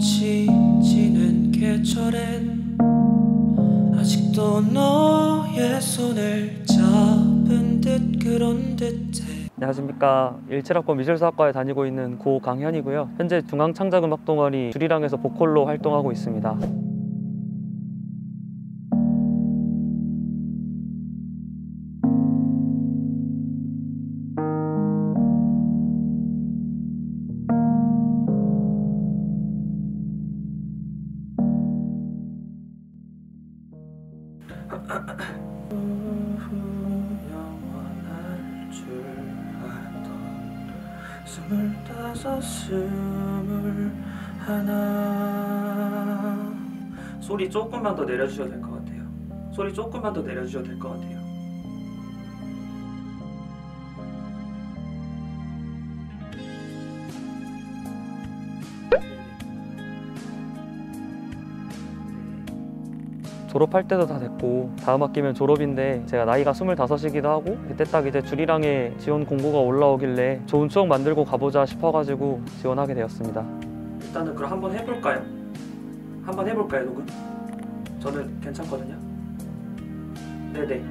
꽃이 지는 계절엔 아직도 너의 손을 잡은 듯 그런 듯해. 안녕하십니까. 17학번 미술사학과에 다니고 있는 고강현이고요. 현재 중앙창작음악동아리 주리랑에서 보컬로 활동하고 있습니다. 영원할 줄 알았던 25, 21 소리 조금만 더 내려주셔도 될 것 같아요. 소리 조금만 더 내려주셔도 될 것 같아요. 졸업할 때도 다 됐고 다음 학기면 졸업인데 제가 나이가 25이기도 하고 그때 딱 이제 주리랑에 지원 공고가 올라오길래 좋은 추억 만들고 가보자 싶어가지고 지원하게 되었습니다. 일단은 그럼 한번 해볼까요? 한번 해볼까요, 녹음? 저는 괜찮거든요. 네네.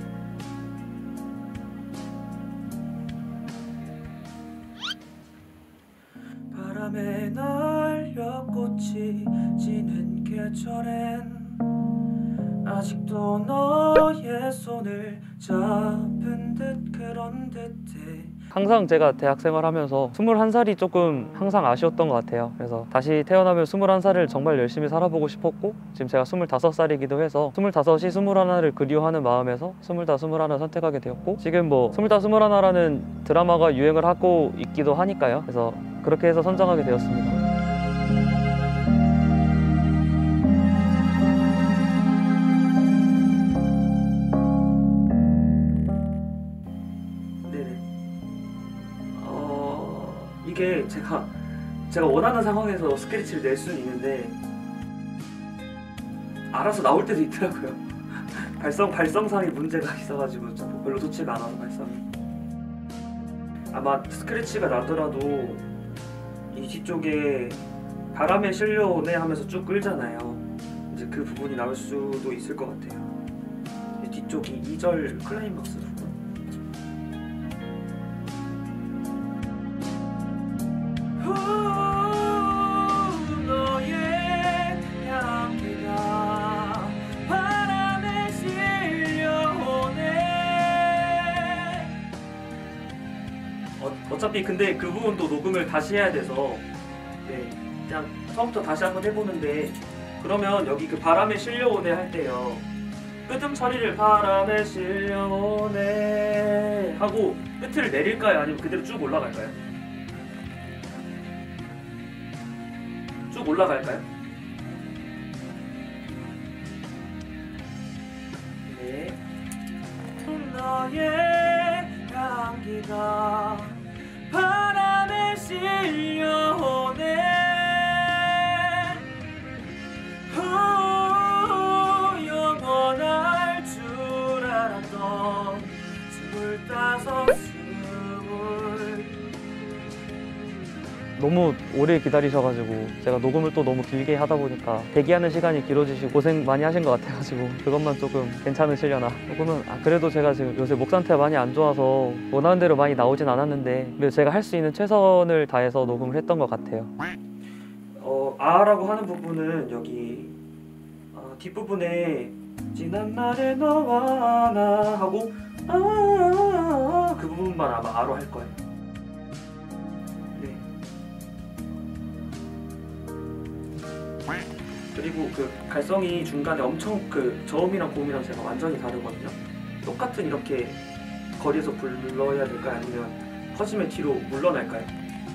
바람에 날려 꽃이 지는 계절엔 아직도 너의 손을 잡은 듯 그런 듯해. 항상 제가 대학생활 하면서 21살이 조금 항상 아쉬웠던 것 같아요. 그래서 다시 태어나면 21살을 정말 열심히 살아보고 싶었고 지금 제가 25살이기도 해서 25이 21을 그리워하는 마음에서 25, 21 선택하게 되었고 지금 뭐 25, 21라는 드라마가 유행을 하고 있기도 하니까요. 그래서 그렇게 해서 선정하게 되었습니다. 이게 제가 원하는 상황에서 스크래치를 낼 수는 있는데 알아서 나올 때도 있더라고요. 발성상에 문제가 있어가지고 별로 좋지가 않아서 발성이. 아마 스크래치가 나더라도 이 뒤쪽에 바람에 실려오네 하면서 쭉 끌잖아요. 이제 그 부분이 나올 수도 있을 것 같아요. 뒤쪽이 2절 클라이막스 부분. 어차피 근데 그 부분도 녹음을 다시 해야 돼서 네, 그냥 처음부터 다시 한번 해보는데 그러면 여기 그 바람에 실려오네 할 때요 끄듬 처리를 바람에 실려오네 하고 끝을 내릴까요? 아니면 그대로 쭉 올라갈까요? 쭉 올라갈까요? 네. 너의 향기가 바람에 실려오네. 영원할 줄 알았던 25, 너무 오래 기다리셔가지고 제가 녹음을 또 너무 길게 하다 보니까 대기하는 시간이 길어지시고 고생 많이 하신 것 같아가지고 그것만 조금 괜찮으시려나. 녹음은 그래도 제가 지금 요새 목 상태가 많이 안 좋아서 원하는 대로 많이 나오진 않았는데 그래도 제가 할 수 있는 최선을 다해서 녹음을 했던 것 같아요. 아라고 하는 부분은 여기 뒷부분에 지난 날의 너와 나 하고 그 부분만 아마 아로 할 거예요. 네. 그리고 그 갈성이 중간에 엄청 그 저음이랑 고음이랑 제가 완전히 다르거든요. 똑같은 이렇게 거리에서 불러야 될까요? 아니면 커지면 뒤로 물러날까요?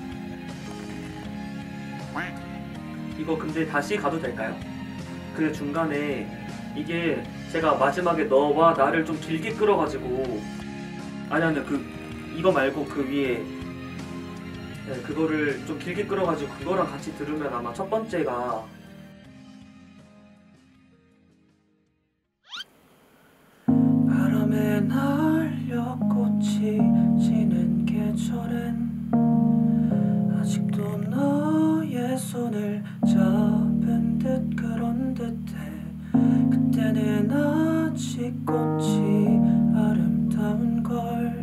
이거 근데 다시 가도 될까요? 그 중간에 이게 제가 마지막에 너와 나를 좀 길게 끌어가지고 아니 그 이거 말고 그 위에 네, 그거를 좀 길게 끌어가지고 그거랑 같이 들으면 아마 첫 번째가 바람에 날려 꽃이 지는 계절엔 아직도 너의 손을 잡 그대는 아직 꽃이 아름다운 걸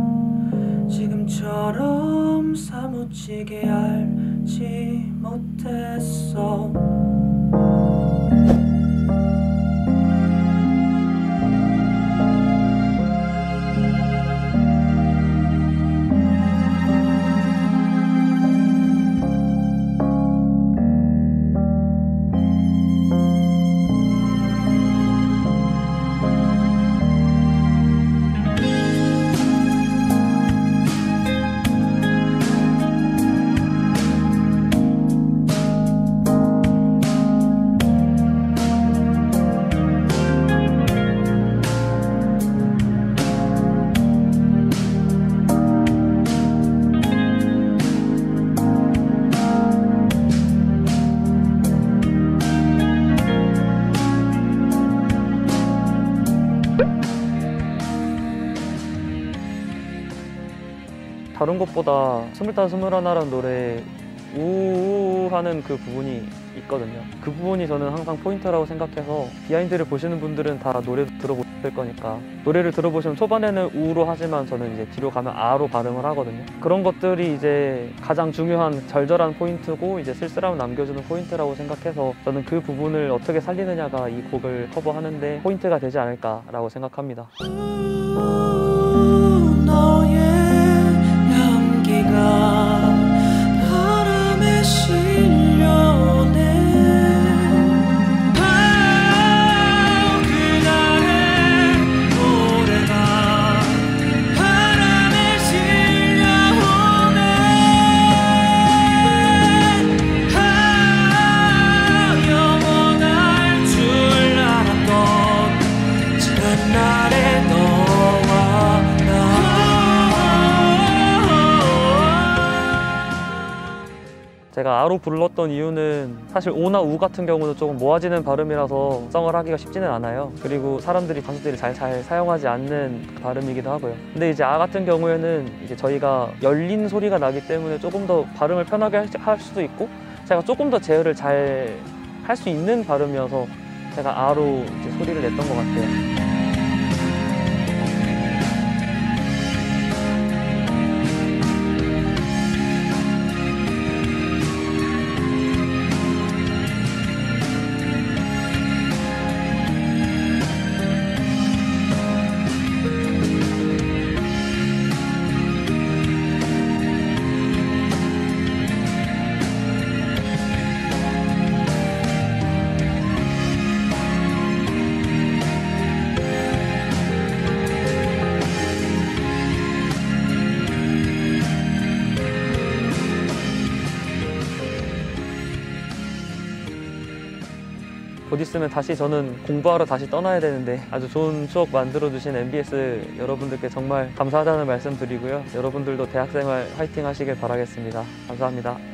지금처럼 사무치게 알지 못했어. 다른 것보다 25, 21라는 노래에 우우하는 그 부분이 있거든요. 그 부분이 저는 항상 포인트라고 생각해서 비하인드를 보시는 분들은 다 노래도 들어보실 거니까 노래를 들어보시면 초반에는 우로 하지만 저는 이제 뒤로 가면 아로 발음을 하거든요. 그런 것들이 이제 가장 중요한 절절한 포인트고 이제 쓸쓸함을 남겨주는 포인트라고 생각해서 저는 그 부분을 어떻게 살리느냐가 이 곡을 커버하는데 포인트가 되지 않을까라고 생각합니다. 너의 향기가 바람에 실려오네. 그날의 노래가 바람에 실려오네. 영원할 줄 알았던 지난 날의 너와 제가 아로 불렀던 이유는 사실 오나 우 같은 경우는 조금 모아지는 발음이라서 성을 하기가 쉽지는 않아요. 그리고 가수들이 잘 사용하지 않는 발음이기도 하고요. 근데 이제 아 같은 경우에는 이제 저희가 열린 소리가 나기 때문에 조금 더 발음을 편하게 할 수도 있고 제가 조금 더 제어를 잘 할 수 있는 발음이어서 제가 아로 이제 소리를 냈던 것 같아요. 곧 있으면 다시 저는 공부하러 다시 떠나야 되는데 아주 좋은 추억 만들어주신 MBS 여러분들께 정말 감사하다는 말씀 드리고요. 여러분들도 대학생활 화이팅 하시길 바라겠습니다. 감사합니다.